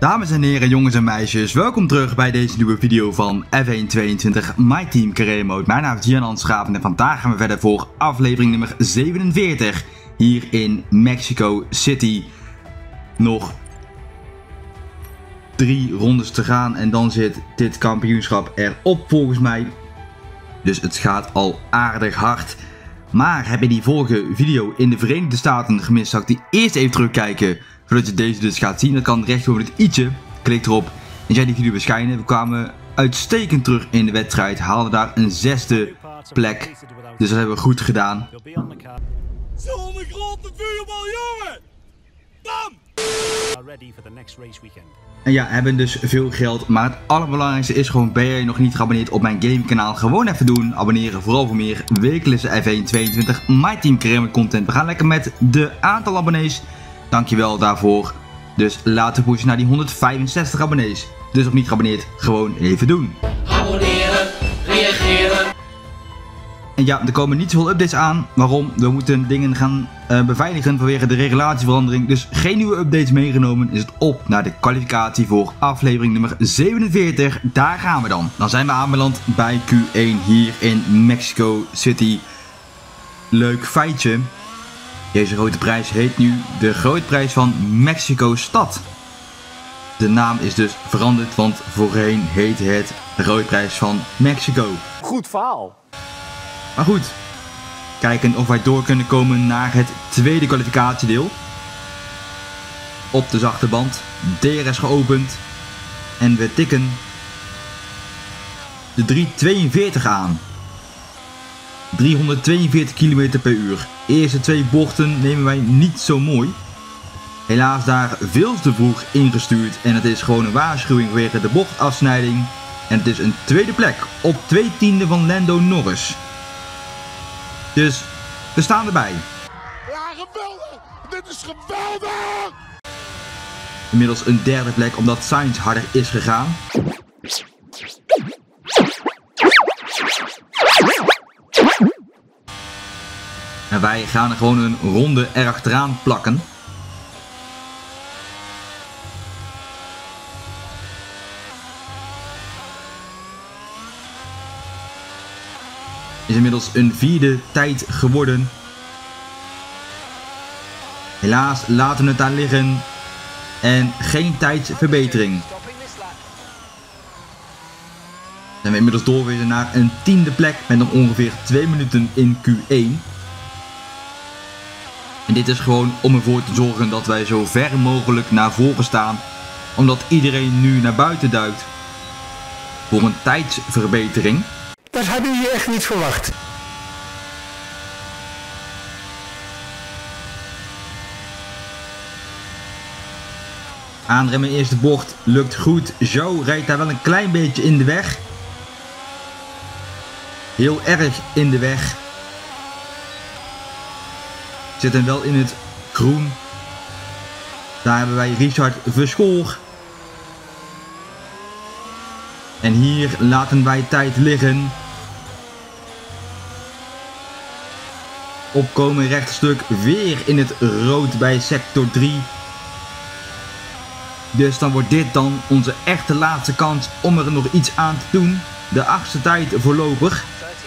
Dames en heren, jongens en meisjes, welkom terug bij deze nieuwe video van F122 My Team Career Mode. Mijn naam is Gian Schapen en vandaag gaan we verder voor aflevering nummer 47 hier in Mexico City. Nog 3 rondes te gaan en dan zit dit kampioenschap erop volgens mij. Dus het gaat al aardig hard. Maar heb je die vorige video in de Verenigde Staten gemist, zou ik die eerst even terugkijken. Zodat je deze dus gaat zien. Dat kan rechts boven het i'tje. Klik erop en jij die video verschijnen. We kwamen uitstekend terug in de wedstrijd. Haalden daar een 6e plek. Dus dat hebben we goed gedaan. Zo'n grote vuurbal, jongen! Bam! En ja, hebben dus veel geld. Maar het allerbelangrijkste is gewoon, ben je nog niet geabonneerd op mijn gamekanaal? Gewoon even doen. Abonneren vooral voor meer wekelijkse F122 My Team Career Mode content. We gaan lekker met de aantal abonnees. Dankjewel daarvoor. Dus laten we pushen naar die 165 abonnees. Dus nog niet geabonneerd, gewoon even doen. Abonneren, reageren. En ja, er komen niet zoveel updates aan. Waarom? We moeten dingen gaan beveiligen vanwege de regulatieverandering. Dus geen nieuwe updates meegenomen. Is het op naar de kwalificatie voor aflevering nummer 47. Daar gaan we dan. Dan zijn we aanbeland bij Q1 hier in Mexico City. Leuk feitje. Deze grote prijs heet nu de Grote Prijs van Mexico Stad. De naam is dus veranderd, want voorheen heette het de Grote Prijs van Mexico. Goed verhaal. Maar goed, kijken of wij door kunnen komen naar het tweede kwalificatiedeel. Op de zachte band, DRS geopend en we tikken de 342 aan. 342 km per uur. Eerste 2 bochten nemen wij niet zo mooi. Helaas daar veel te vroeg ingestuurd en het is gewoon een waarschuwing vanwege de bochtafsnijding. En het is een tweede plek op 2/10 van Lando Norris. Dus we staan erbij. Ja, geweldig! Dit is geweldig! Inmiddels een derde plek omdat Sainz harder is gegaan. En wij gaan er gewoon een ronde erachteraan plakken. Is inmiddels een 4e tijd geworden. Helaas laten we het daar liggen. En geen tijdsverbetering. Zijn we inmiddels doorgewezen naar een 10e plek met nog ongeveer 2 minuten in Q1. En dit is gewoon om ervoor te zorgen dat wij zo ver mogelijk naar voren staan. Omdat iedereen nu naar buiten duikt. Voor een tijdsverbetering. Dat hadden je echt niet verwacht. Aanremmen eerste bocht lukt goed. Zhou rijdt daar wel een klein beetje in de weg. Heel erg in de weg. Zit hem wel in het groen. Daar hebben wij Richard Verschoor. En hier laten wij tijd liggen. Opkomen rechterstuk weer in het rood bij sector 3. Dus dan wordt dit dan onze echte laatste kans om er nog iets aan te doen. De 8e tijd voorlopig.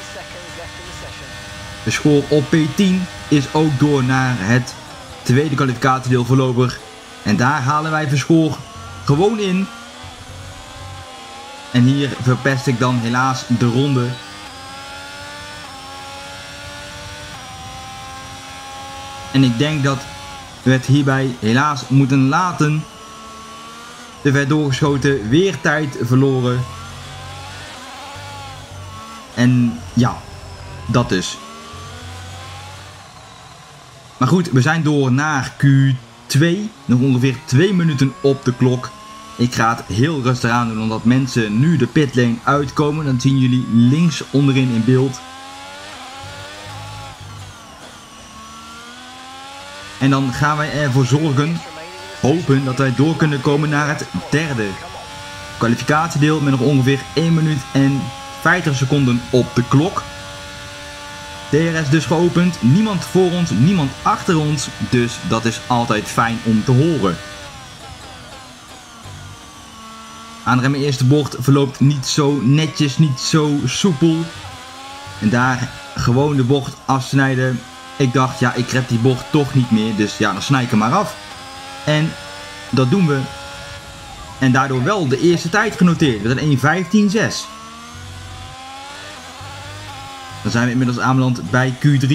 De score op P10 is ook door naar het tweede kwalificatiedeel voorlopig. En daar halen wij Verschoor gewoon in. En hier verpest ik dan helaas de ronde. En ik denk dat we het hierbij helaas moeten laten. Te ver doorgeschoten, weer tijd verloren. En ja, dat dus. Maar goed, we zijn door naar Q2. Nog ongeveer 2 minuten op de klok. Ik ga het heel rustig aan doen, omdat mensen nu de pitlane uitkomen. Dan zien jullie links onderin in beeld. En dan gaan wij ervoor zorgen, hopen dat wij door kunnen komen naar het derde kwalificatiedeel. Met nog ongeveer 1 minuut en 50 seconden op de klok. DRS dus geopend, niemand voor ons, niemand achter ons, dus dat is altijd fijn om te horen. Aanremmen eerste bocht verloopt niet zo netjes, niet zo soepel. En daar gewoon de bocht afsnijden. Ik dacht, ja, ik red die bocht toch niet meer. Dus ja, dan snij ik hem maar af. En dat doen we. En daardoor wel de eerste tijd genoteerd. Met een 1:15.6. Dan zijn we inmiddels aanbeland bij Q3.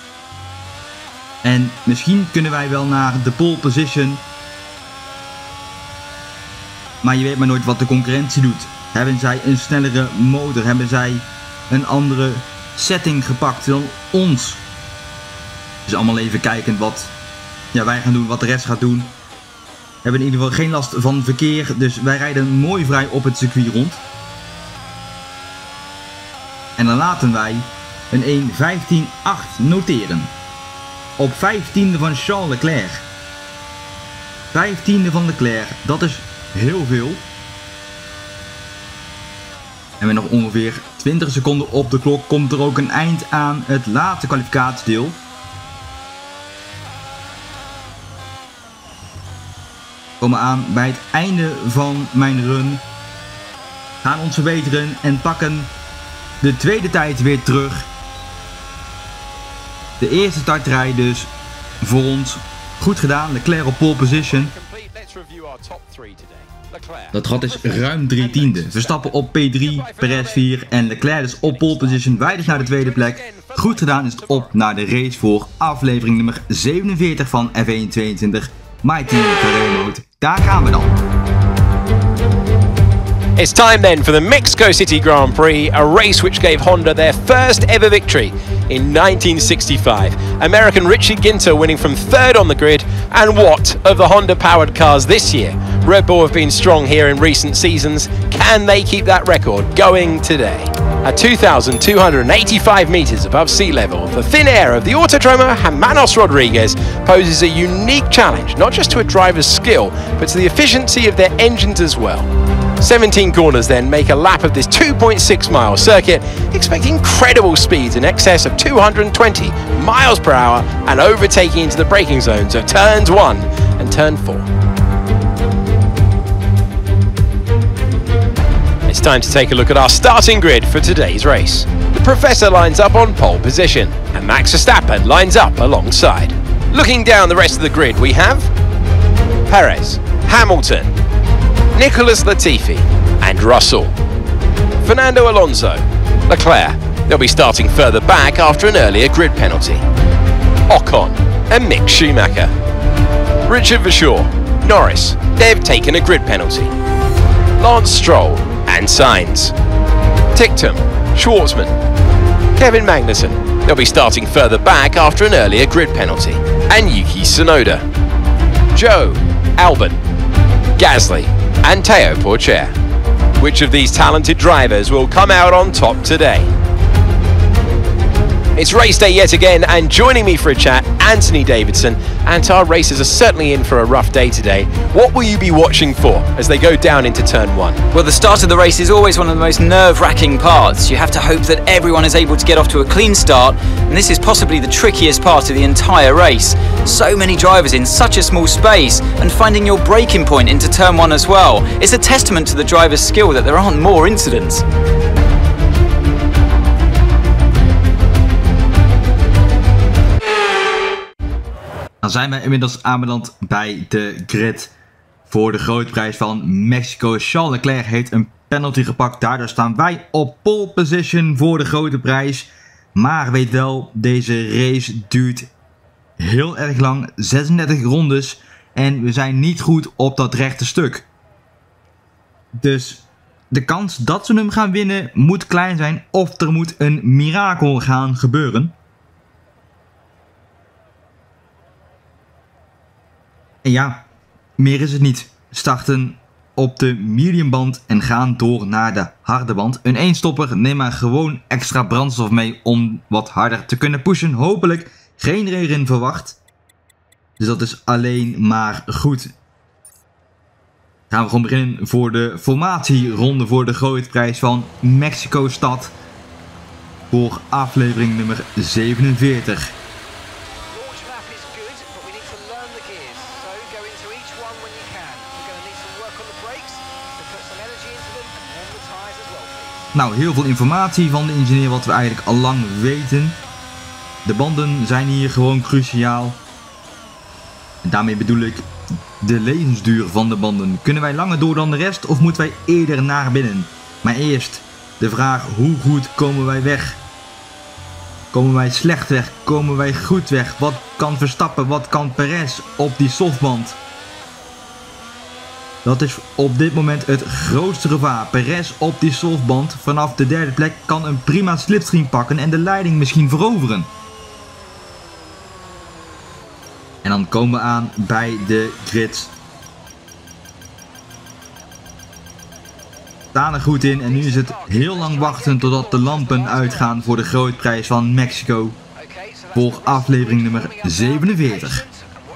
En misschien kunnen wij wel naar de pole position. Maar je weet maar nooit wat de concurrentie doet. Hebben zij een snellere motor? Hebben zij een andere setting gepakt dan ons? Dus allemaal even kijken wat wij gaan doen, wat de rest gaat doen. We hebben in ieder geval geen last van verkeer. Dus wij rijden mooi vrij op het circuit rond. En dan laten wij een 1:15.8 noteren. Op 15e van Charles Leclerc. 15e van Leclerc, dat is heel veel. En met nog ongeveer 20 seconden op de klok komt er ook een eind aan het laatste kwalificatiedeel. We komen aan bij het einde van mijn run. Gaan ons verbeteren en pakken de tweede tijd weer terug. De eerste startrij dus voor ons goed gedaan. Leclerc op pole position. Dat gat is ruim 3/10. Verstappen op P3, Perez 4 en Leclerc dus op pole position. Wij dus naar de tweede plek. Goed gedaan is het op naar de race voor aflevering nummer 47 van F1 22. My Team Career Mode. Daar gaan we dan. It's time then for the Mexico City Grand Prix, a race which gave Honda their first ever victory in 1965. American Richie Ginter winning from third on the grid, and what of the Honda-powered cars this year? Red Bull have been strong here in recent seasons. Can they keep that record going today? At 2,285 meters above sea level, the thin air of the Autodromo Hermanos Rodriguez poses a unique challenge, not just to a driver's skill, but to the efficiency of their engines as well. 17 corners then make a lap of this 2.6 mile circuit. Expect incredible speeds in excess of 220 miles per hour and overtaking into the braking zones of turns 1 and turn 4. It's time to take a look at our starting grid for today's race. The Professor lines up on pole position and Max Verstappen lines up alongside. Looking down the rest of the grid we have Perez, Hamilton, Nicholas Latifi and Russell. Fernando Alonso, Leclerc, they'll be starting further back after an earlier grid penalty. Ocon and Mick Schumacher. Richard Verschoor, Norris, they've taken a grid penalty. Lance Stroll and Sainz. Ticktum, Schwartzman, Kevin Magnussen, they'll be starting further back after an earlier grid penalty. And Yuki Tsunoda. Joe, Albon, Gasly and Teo Pourchaire. Which of these talented drivers will come out on top today? It's race day yet again, and joining me for a chat, Anthony Davidson. And our racers are certainly in for a rough day today. What will you be watching for as they go down into turn 1? Well, the start of the race is always one of the most nerve-wracking parts. You have to hope that everyone is able to get off to a clean start, and this is possibly the trickiest part of the entire race. So many drivers in such a small space, and finding your braking point into turn 1 as well. It's a testament to the driver's skill that there aren't more incidents. Dan zijn we inmiddels aanbeland bij de grid voor de grote prijs van Mexico. Charles Leclerc heeft een penalty gepakt. Daardoor staan wij op pole position voor de grote prijs. Maar weet wel, deze race duurt heel erg lang. 36 rondes. En we zijn niet goed op dat rechte stuk. Dus de kans dat ze hem gaan winnen moet klein zijn. Of er moet een mirakel gaan gebeuren. En ja, meer is het niet. Starten op de mediumband en gaan door naar de harde band. Een eenstopper, neem maar gewoon extra brandstof mee om wat harder te kunnen pushen. Hopelijk geen regen verwacht. Dus dat is alleen maar goed. Gaan we gewoon beginnen voor de formatieronde voor de grote prijs van Mexico-stad. Voor aflevering nummer 47. Nou, heel veel informatie van de ingenieur wat we eigenlijk al lang weten. De banden zijn hier gewoon cruciaal. En daarmee bedoel ik de levensduur van de banden. Kunnen wij langer door dan de rest of moeten wij eerder naar binnen? Maar eerst de vraag, hoe goed komen wij weg? Komen wij slecht weg? Komen wij goed weg? Wat kan Verstappen? Wat kan Perez op die softband? Dat is op dit moment het grootste gevaar. Perez op die softband vanaf de derde plek kan een prima slipstream pakken en de leiding misschien veroveren. En dan komen we aan bij de grids. Staan er goed in en nu is het heel lang wachten totdat de lampen uitgaan voor de grootprijs van Mexico. Voor aflevering nummer 47.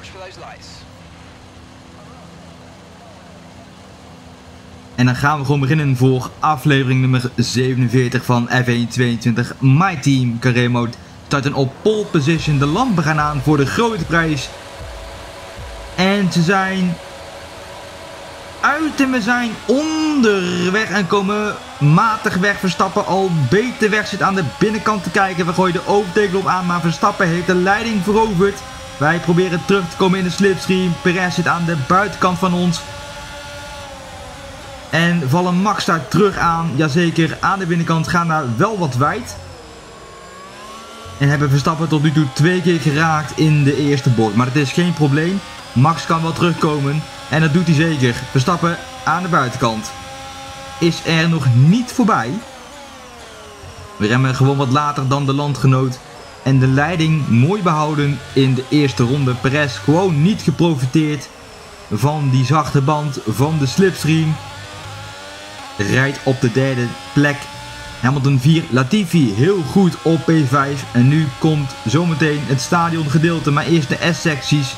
En dan gaan we gewoon beginnen voor aflevering nummer 47 van F1 22 My Team Career Mode. Starten op pole position, de lampen gaan aan voor de grote prijs. En ze zijn uit en we zijn onderweg en komen matig weg. Verstappen al beter weg, zit aan de binnenkant te kijken. We gooien de overtakeklop aan, maar Verstappen heeft de leiding veroverd. Wij proberen terug te komen in de slipstream. Perez zit aan de buitenkant van ons. En vallen Max daar terug aan. Jazeker, aan de binnenkant gaan daar wel wat wijd. En hebben Verstappen tot nu toe 2 keer geraakt in de eerste bocht. Maar het is geen probleem. Max kan wel terugkomen. En dat doet hij zeker. Verstappen aan de buitenkant. Is er nog niet voorbij. We remmen gewoon wat later dan de landgenoot. En de leiding mooi behouden in de eerste ronde. Perez gewoon niet geprofiteerd van die zachte band van de slipstream. Rijdt op de derde plek. Hamilton 4, Latifi heel goed op P5. En nu komt zometeen het stadiongedeelte, maar eerst de S-secties.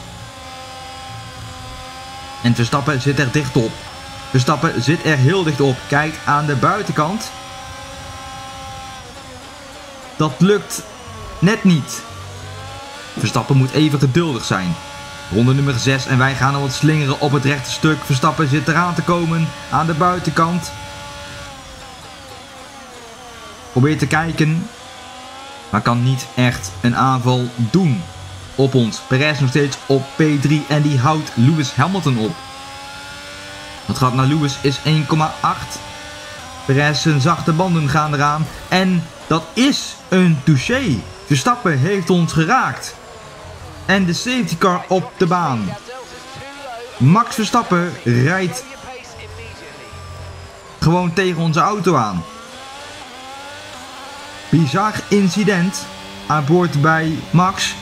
En Verstappen zit er dicht op. Verstappen zit er heel dicht op. Kijkt aan de buitenkant. Dat lukt net niet. Verstappen moet even geduldig zijn. Ronde nummer 6 en wij gaan al wat slingeren op het rechte stuk. Verstappen zit eraan te komen aan de buitenkant. Probeert te kijken, maar kan niet echt een aanval doen op ons. Perez nog steeds op P3 en die houdt Lewis Hamilton op. Het gat naar Lewis is 1,8. Perez zijn zachte banden gaan eraan en dat is een touché. Verstappen heeft ons geraakt. En de safety car op de baan. Max Verstappen rijdt gewoon tegen onze auto aan. Bizar incident aan boord bij Max.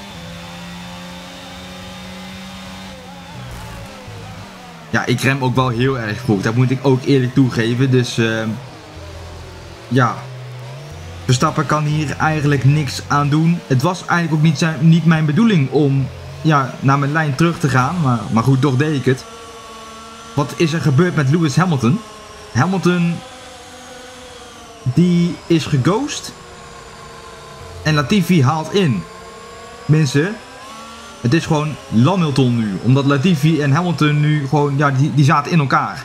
Ja, ik rem ook wel heel erg vroeg. Dat moet ik ook eerlijk toegeven. Dus ja. Verstappen kan hier eigenlijk niks aan doen. Het was eigenlijk ook niet mijn bedoeling om naar mijn lijn terug te gaan. Maar goed, toch deed ik het. Wat is er gebeurd met Lewis Hamilton? Hamilton die is geghost. En Latifi haalt in. Mensen, het is gewoon Hamilton nu. Omdat Latifi en Hamilton nu gewoon, die zaten in elkaar.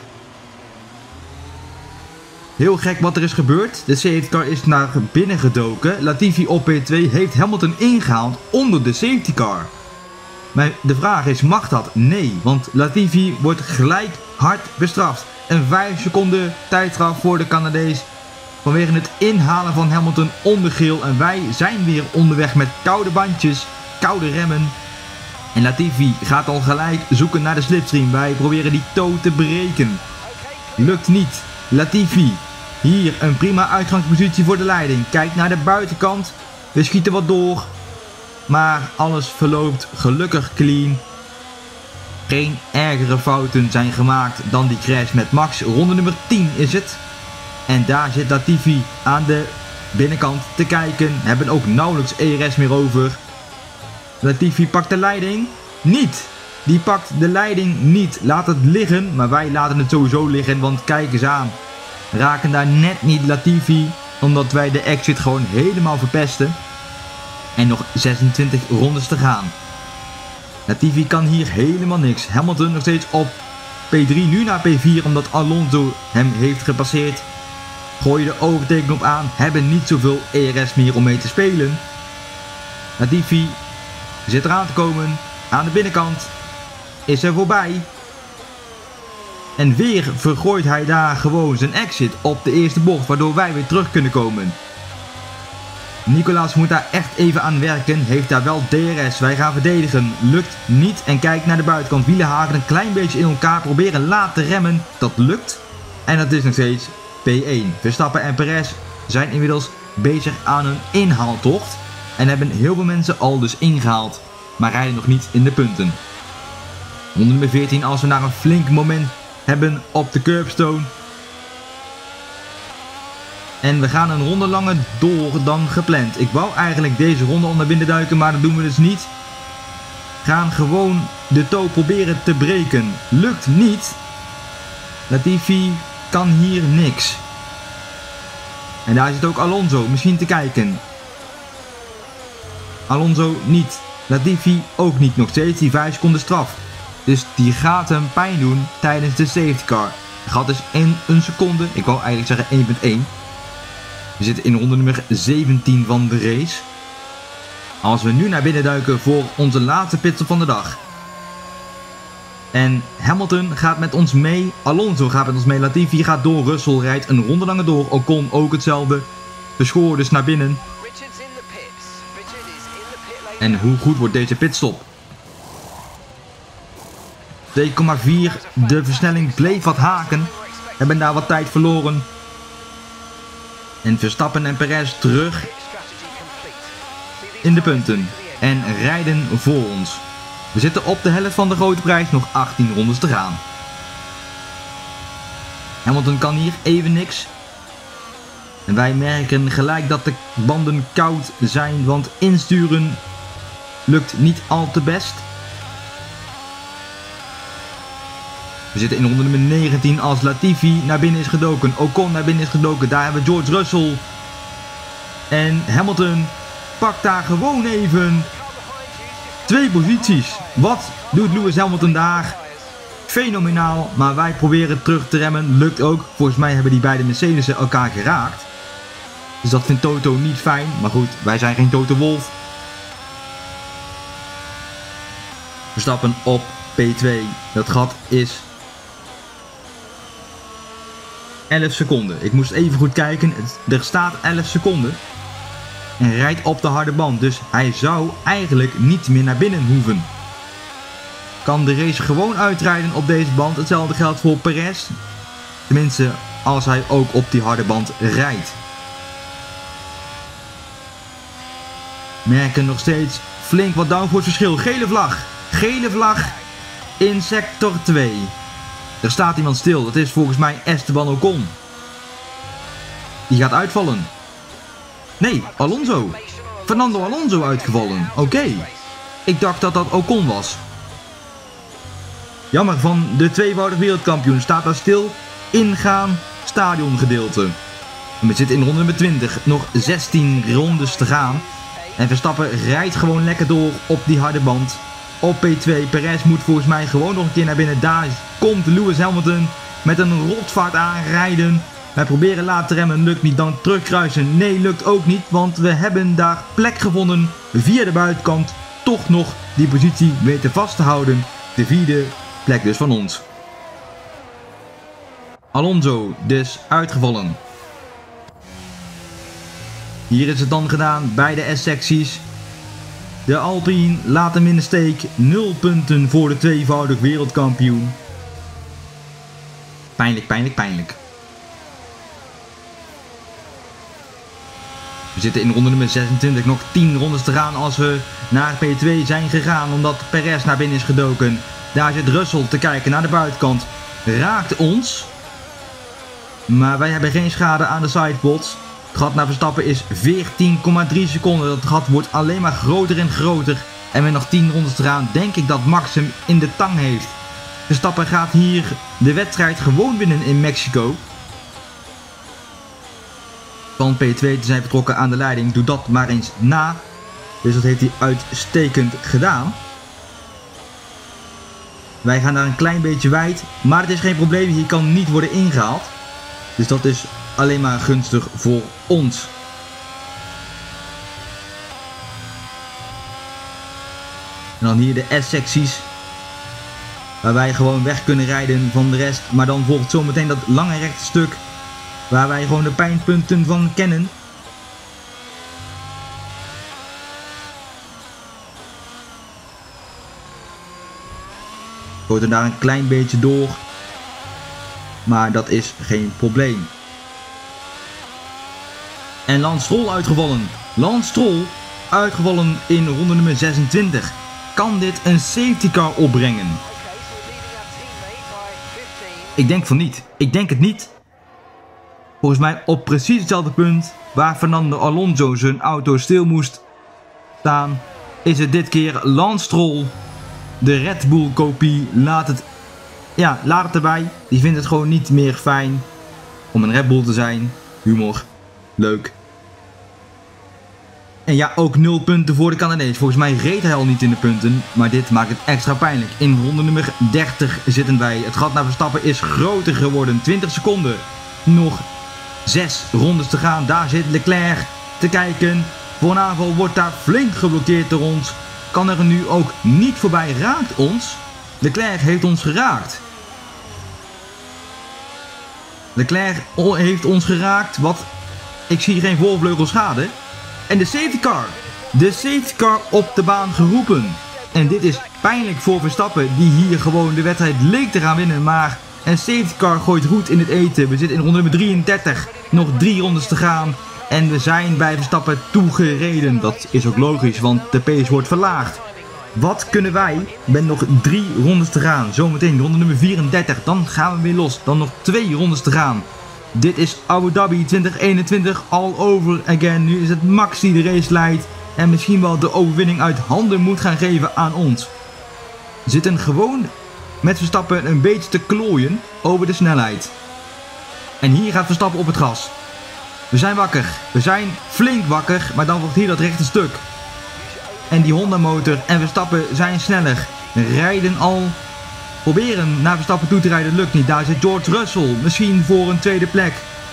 Heel gek wat er is gebeurd. De safety car is naar binnen gedoken. Latifi op P2 heeft Hamilton ingehaald onder de safety car. Maar de vraag is, mag dat? Nee, want Latifi wordt gelijk hard bestraft. Een 5 seconden tijdstraf voor de Canadees. Vanwege het inhalen van Hamilton onder geel. En wij zijn weer onderweg met koude bandjes, koude remmen. En Latifi gaat al gelijk zoeken naar de slipstream. Wij proberen die toe te breken. Lukt niet. Latifi. Hier een prima uitgangspositie voor de leiding. Kijkt naar de buitenkant. We schieten wat door. Maar alles verloopt gelukkig clean. Geen ergere fouten zijn gemaakt dan die crash met Max. Ronde nummer 10 is het. En daar zit Latifi aan de binnenkant te kijken. Hebben ook nauwelijks ERS meer over. Latifi pakt de leiding. Niet. Die pakt de leiding niet. Laat het liggen. Maar wij laten het sowieso liggen. Want kijk eens aan. Raken daar net niet Latifi. Omdat wij de exit gewoon helemaal verpesten. En nog 26 rondes te gaan. Latifi kan hier helemaal niks. Hamilton nog steeds op P3 nu naar P4 omdat Alonso hem heeft gepasseerd. Gooi je de overtakenknop aan, hebben niet zoveel ERS meer om mee te spelen. Latifi zit eraan te komen, aan de binnenkant, is er voorbij. En weer vergooit hij daar gewoon zijn exit op de eerste bocht, waardoor wij weer terug kunnen komen. Nicolas moet daar echt even aan werken, heeft daar wel DRS, wij gaan verdedigen, lukt niet en kijkt naar de buitenkant. Wielen haken een klein beetje in elkaar, proberen laten remmen, dat lukt. En dat is nog steeds P1. Verstappen en Perez zijn inmiddels bezig aan een inhaaltocht. En hebben heel veel mensen al dus ingehaald, maar rijden nog niet in de punten. Ronde nummer 14 als we naar een flink moment hebben op de curbstone. En we gaan een ronde langer door dan gepland. Ik wou eigenlijk deze ronde onder binnen duiken, maar dat doen we dus niet. Gaan gewoon de tow proberen te breken. Lukt niet. Latifi kan hier niks. En daar zit ook Alonso misschien te kijken. Alonso niet. Latifi ook niet. Nog steeds die 5 seconden straf. Dus die gaat hem pijn doen tijdens de safety car. Het gaat dus in een seconde. Ik wou eigenlijk zeggen 1.1. We zitten in ronde nummer 17 van de race. Als we nu naar binnen duiken voor onze laatste pitstop van de dag. En Hamilton gaat met ons mee. Alonso gaat met ons mee. Latifi gaat door. Russell rijdt een ronde langer door. Ocon ook hetzelfde. Verschoor dus naar binnen. En hoe goed wordt deze pitstop? 2,4. De versnelling bleef wat haken. Hebben daar wat tijd verloren. En Verstappen en Perez terug in de punten. En rijden voor ons. We zitten op de helft van de grote prijs. Nog 18 rondes te gaan. Hamilton kan hier even niks. En wij merken gelijk dat de banden koud zijn. Want insturen lukt niet al te best. We zitten in ronde nummer 19 als Latifi naar binnen is gedoken. Ocon naar binnen is gedoken. Daar hebben we George Russell. En Hamilton pakt daar gewoon even 2 posities. Wat doet Lewis Hamilton daar? Fenomenaal. Maar wij proberen terug te remmen. Lukt ook. Volgens mij hebben die beide Mercedes'en elkaar geraakt. Dus dat vindt Toto niet fijn. Maar goed, wij zijn geen Toto Wolff. Verstappen op P2. Dat gat is 11 seconden. Ik moest even goed kijken. Er staat 11 seconden. En rijdt op de harde band. Dus hij zou eigenlijk niet meer naar binnen hoeven. Kan de race gewoon uitrijden op deze band. Hetzelfde geldt voor Perez. Tenminste, als hij ook op die harde band rijdt. Merken nog steeds flink wat downforce verschil. Gele vlag. Gele vlag in sector 2. Er staat iemand stil. Dat is volgens mij Esteban Ocon. Die gaat uitvallen. Nee, Alonso. Fernando Alonso uitgevallen. Oké. Ik dacht dat dat Ocon was. Jammer van de tweevoudig wereldkampioen. Staat daar stil. Ingaan stadiongedeelte. En we zitten in ronde nummer 20. Nog 16 rondes te gaan. En Verstappen rijdt gewoon lekker door op die harde band. Op P2. Perez moet volgens mij gewoon nog een keer naar binnen. Daar komt Lewis Hamilton met een rotvaart aanrijden. Wij proberen laat te remmen. Lukt niet. Dan terugkruisen. Nee, lukt ook niet. Want we hebben daar plek gevonden. Via de buitenkant. Toch nog die positie weten vast te houden. De 4e plek dus van ons. Alonso dus uitgevallen. Hier is het dan gedaan bij de S-secties. De Alpine laat hem in de steek. 0 punten voor de tweevoudig wereldkampioen. Pijnlijk, pijnlijk, pijnlijk. We zitten in ronde nummer 26. Nog 10 rondes te gaan als we naar P2 zijn gegaan. Omdat Perez naar binnen is gedoken. Daar zit Russell te kijken naar de buitenkant. Raakt ons. Maar wij hebben geen schade aan de sidepods. Het gat naar Verstappen is 14,3 seconden. Dat gat wordt alleen maar groter en groter. En met nog 10 rondes te gaan denk ik dat Max hem in de tang heeft. Verstappen gaat hier de wedstrijd gewoon winnen in Mexico. Van P2 te zijn vertrokken aan de leiding. Doe dat maar eens na. Dus dat heeft hij uitstekend gedaan. Wij gaan daar een klein beetje wijd, maar het is geen probleem, hier kan niet worden ingehaald. Dus dat is alleen maar gunstig voor ons. En dan hier de S-secties. Waar wij gewoon weg kunnen rijden van de rest. Maar dan volgt zometeen dat lange rechte stuk. Waar wij gewoon de pijnpunten van kennen. Gooit er daar een klein beetje door. Maar dat is geen probleem. En Lance Stroll uitgevallen. Lance Stroll uitgevallen in ronde nummer 26. Kan dit een safety car opbrengen? Ik denk van niet. Ik denk het niet. Volgens mij op precies hetzelfde punt waar Fernando Alonso zijn auto stil moest staan, is het dit keer Lance Stroll. De Red Bull kopie laat het erbij. Die vindt het gewoon niet meer fijn om een Red Bull te zijn. Humor. Leuk. En ja, ook 0 punten voor de Canadees. Volgens mij reed hij al niet in de punten. Maar dit maakt het extra pijnlijk. In ronde nummer 30 zitten wij. Het gat naar Verstappen is groter geworden. 20 seconden. Nog 6 rondes te gaan. Daar zit Leclerc te kijken. Voor een aanval wordt daar flink geblokkeerd door ons. Kan er nu ook niet voorbij. Raakt ons. Leclerc heeft ons geraakt. Leclerc heeft ons geraakt. Wat? Ik zie geen voorvleugelschade. En de safety car. De safety car op de baan geroepen. En dit is pijnlijk voor Verstappen. Die hier gewoon de wedstrijd leek te gaan winnen. Maar een safety car gooit goed in het eten. We zitten in ronde nummer 33. Nog 3 rondes te gaan. En we zijn bij Verstappen toegereden. Dat is ook logisch, want de pace wordt verlaagd. Wat kunnen wij met nog 3 rondes te gaan? Zometeen ronde nummer 34. Dan gaan we weer los. Dan nog 2 rondes te gaan. Dit is Abu Dhabi 2021 all over again. Nu is het Max die de race leidt. En misschien wel de overwinning uit handen moet gaan geven aan ons. We zitten gewoon met Verstappen een beetje te klooien over de snelheid. En hier gaat Verstappen op het gas. We zijn wakker. We zijn flink wakker. Maar dan wordt hier dat rechte stuk. En die Honda motor en Verstappen zijn sneller. Rijden al. Proberen naar Verstappen toe te rijden. Lukt niet. Daar zit George Russell. Misschien voor een tweede plek.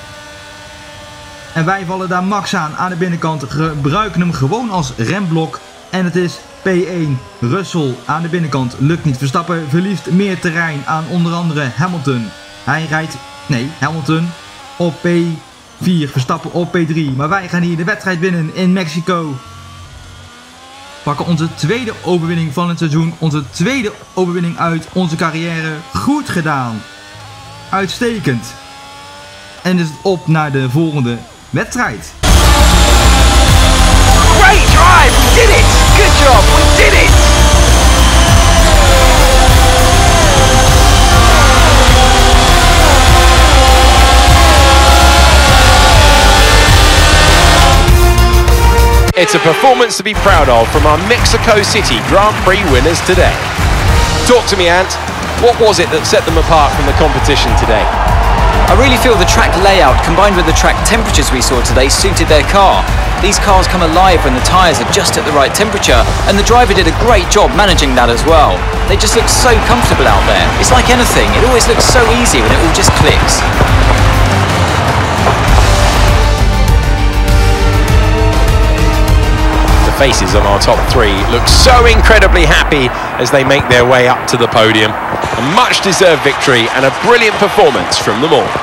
En wij vallen daar Max aan de binnenkant. Gebruiken hem gewoon als remblok. En het is P1. Russell aan de binnenkant. Lukt niet. Verstappen verliest meer terrein aan onder andere Hamilton. Hij rijdt... Nee, Hamilton op P4. Verstappen op P3. Maar wij gaan hier de wedstrijd winnen in Mexico. Pakken onze tweede overwinning van het seizoen. Onze tweede overwinning uit onze carrière. Goed gedaan. Uitstekend. En dus op naar de volgende wedstrijd. Great drive! We did it! Good job! We did it! It's a performance to be proud of from our Mexico City Grand Prix winners today. Talk to me, Ant. What was it that set them apart from the competition today? I really feel the track layout combined with the track temperatures we saw today suited their car. These cars come alive when the tyres are just at the right temperature, and the driver did a great job managing that as well. They just look so comfortable out there. It's like anything, it always looks so easy when it all just clicks. The faces of our top 3 look so incredibly happy as they make their way up to the podium. A much deserved victory and a brilliant performance from them all.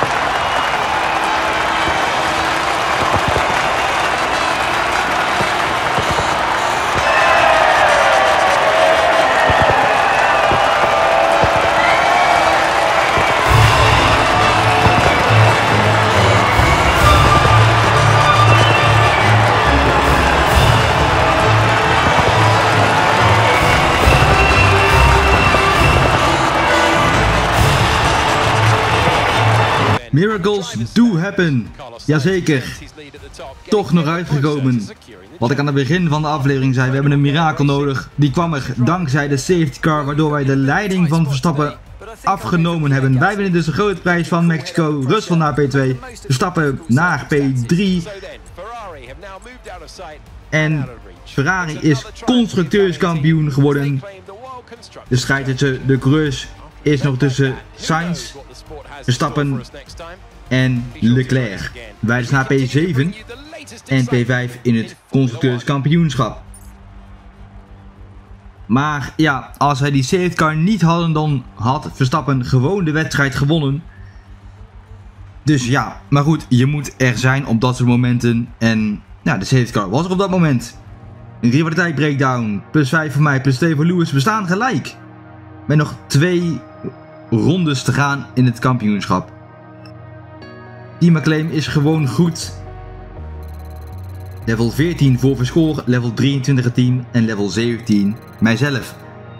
Miracles do happen. Jazeker. Toch nog uitgekomen. Wat ik aan het begin van de aflevering zei, we hebben een mirakel nodig. Die kwam er dankzij de safety car, waardoor wij de leiding van Verstappen afgenomen hebben. Wij winnen dus de grote prijs van Mexico. Russell naar P2. Verstappen naar P3. En Ferrari is constructeurskampioen geworden. De strijd tussen de coureurs is nog tussen Sainz, Verstappen en Leclerc. Wij staan P7 en P5 in het constructeurskampioenschap. Maar ja, als wij die safety car niet hadden, dan had Verstappen gewoon de wedstrijd gewonnen. Dus ja, maar goed, je moet er zijn op dat soort momenten. En ja, de safety car was er op dat moment. Een rivaliteit breakdown, plus 5 voor mij, plus 2 voor Lewis. We staan gelijk. Met nog 2 rondes te gaan in het kampioenschap. Team McLean is gewoon goed. Level 14 voor Verschoor, level 23 het team en level 17 mijzelf.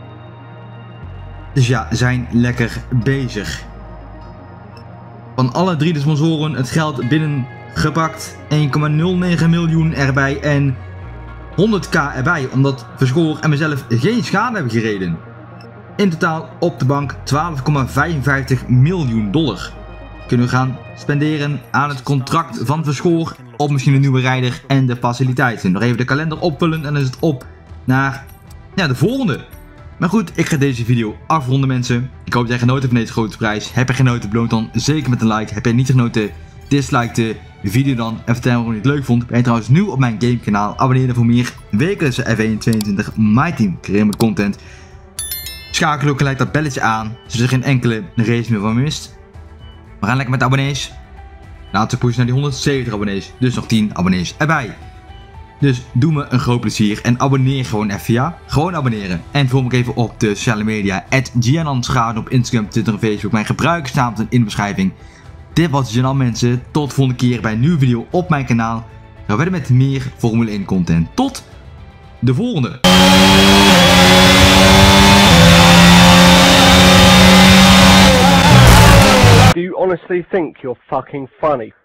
Dus ja, zijn lekker bezig. Van alle 3 de sponsoren het geld binnengepakt. 1,09 miljoen erbij en 100k erbij, omdat Verschoor en mezelf geen schade hebben gereden. In totaal op de bank $12,55 miljoen. Kunnen we gaan spenderen aan het contract van Verschoor, op misschien een nieuwe rijder en de faciliteiten. Nog even de kalender opvullen en dan is het op naar de volgende. Maar goed, ik ga deze video afronden, mensen. Ik hoop dat jij genoten hebt van deze grote prijs. Heb je genoten, beloon dan zeker met een like. Heb je niet genoten, dislike de video dan en vertel me waarom je het leuk vond. Ben je trouwens nieuw op mijn gamekanaal, abonneer je voor meer wekelijkse F1 22 My Team creëren content. Schakel ook gelijk dat belletje aan, zodat je geen enkele race meer van mist. We gaan lekker met de abonnees. Laten we pushen naar die 170 abonnees. Dus nog 10 abonnees erbij. Dus doe me een groot plezier en abonneer gewoon even, ja. Gewoon abonneren. En volg me even op de sociale media. @GianAnSchaven op Instagram, Twitter en Facebook. Mijn gebruikersnaam in de beschrijving. Dit was Gian, mensen. Tot de volgende keer bij een nieuwe video op mijn kanaal. We verder met meer Formule 1 content. Tot de volgende. Do you honestly think you're fucking funny?